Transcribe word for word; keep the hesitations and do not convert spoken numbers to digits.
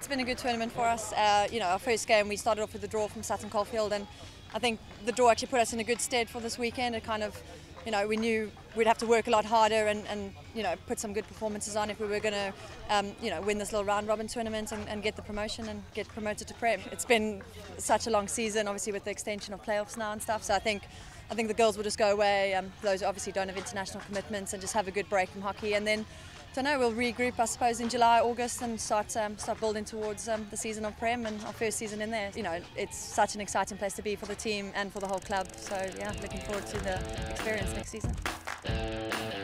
it's been a good tournament for us. Uh, you know, our first game we started off with a draw from Sutton Coldfield, and I think the draw actually put us in a good stead for this weekend. It kind of, you know, we knew we'd have to work a lot harder and, and you know, put some good performances on if we were going to, um, you know, win this little round robin tournament and, and get the promotion and get promoted to Prem. It's been such a long season, obviously with the extension of playoffs now and stuff. So I think, I think the girls will just go away. Um, those who obviously don't have international commitments, and just have a good break from hockey, and then. I don't know, we'll regroup I suppose in July, August, and start um, start building towards um, the season of Prem and our first season in there. You know, it's such an exciting place to be for the team and for the whole club, so yeah, looking forward to the experience next season.